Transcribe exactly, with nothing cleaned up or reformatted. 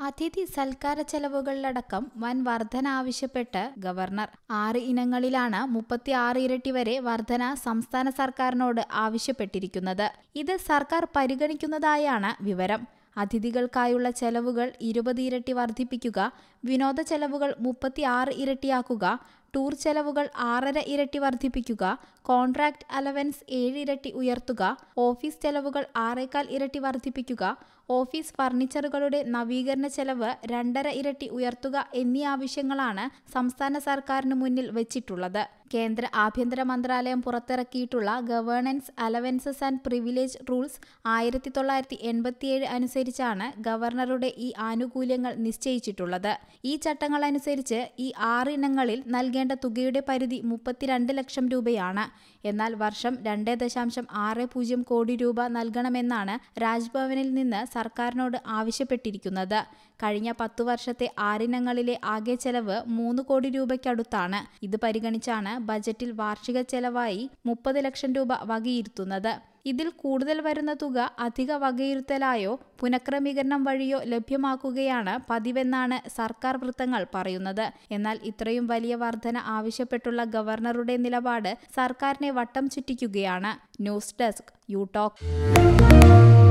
അതിഥി സൽക്കാര ചെലവുകളിലടക്കം വൻ വർധന ആവശ്യപ്പെട്ട് ഗവർണർ. ആറ് ഇനങ്ങളിലാണ് മുപ്പത്തി ആറ് ഇരട്ടി വരെ വർധന സംസ്ഥാന സർക്കാരിനോട് ആവശ്യപ്പെട്ടിരിക്കുന്നത്. ഇത് സർക്കാർ പരിഗണിക്കുന്നതായാണ് വിവരം. അതിഥികൾക്കായുള്ള ചെലവുകൾ ഇരുപത് ഇരട്ടി വർദ്ധിപ്പിക്കുക, വിനോദ ചെലവുകൾ മുപ്പത്തി ആറ് ഇരട്ടിയാക്കുക, ടൂർ ചെലവുകൾ ആറര ഇരട്ടി വർദ്ധിപ്പിക്കുക, കോൺട്രാക്ട് അലവൻസ് ഏഴ് ഇരട്ടി ഉയർത്തുക, ഓഫീസ് ചെലവുകൾ ആറേകാൽ ഇരട്ടി വർദ്ധിപ്പിക്കുക, ഓഫീസ് ഫർണിച്ചറുകളുടെ നവീകരണ ചെലവ് രണ്ടര ഇരട്ടി ഉയർത്തുക എന്നീ ആവശ്യങ്ങളാണ് സംസ്ഥാന സർക്കാരിന് മുന്നിൽ വെച്ചിട്ടുള്ളത്. കേന്ദ്ര ആഭ്യന്തര മന്ത്രാലയം പുറത്തിറക്കിയിട്ടുള്ള governance allowances and privilege rules ആയിരത്തി തൊള്ളായിരത്തി എൺപത്തിയേഴ് അനുസരിച്ചാണ് ഗവർണറുടെ ഈ ആനുകൂല്യങ്ങൾ നിശ്ചയിച്ചിട്ടുള്ളത്. ഈ ചട്ടങ്ങൾ അനുസരിച്ച് ഈ ആറ് ഇനങ്ങളിൽ നൽകേണ്ട തുകയുടെ പരിധി മുപ്പത്തിരണ്ട് ലക്ഷം രൂപയാണ്. എന്നാൽ വർഷം രണ്ട് ദശാംശം ആറ് പൂജ്യം കോടി രൂപ നൽകണമെന്നാണ് രാജ്ഭവനിൽ നിന്ന് സർക്കാരിനോട് ആവശ്യപ്പെട്ടിരിക്കുന്നത്. കഴിഞ്ഞ പത്തു വർഷത്തെ ആറിനങ്ങളിലെ ആകെ ചെലവ് മൂന്ന് കോടി രൂപയ്ക്കടുത്താണ്. ഇത് പരിഗണിച്ചാണ് ബജറ്റിൽ വാർഷിക ചെലവായി മുപ്പത് ലക്ഷം രൂപ വകയിരുത്തുന്നത്. ഇതിൽ കൂടുതൽ വരുന്ന തുക അധിക വകയിരുത്തലായോ പുനഃക്രമീകരണം വഴിയോ ലഭ്യമാക്കുകയാണ് പതിവെന്നാണ് സർക്കാർ വൃത്തങ്ങൾ പറയുന്നത്. എന്നാൽ ഇത്രയും വലിയ വർധന ആവശ്യപ്പെട്ടുള്ള ഗവർണറുടെ നിലപാട് സർക്കാരിനെ വട്ടം ചുറ്റിക്കുകയാണ്. News desk you talk.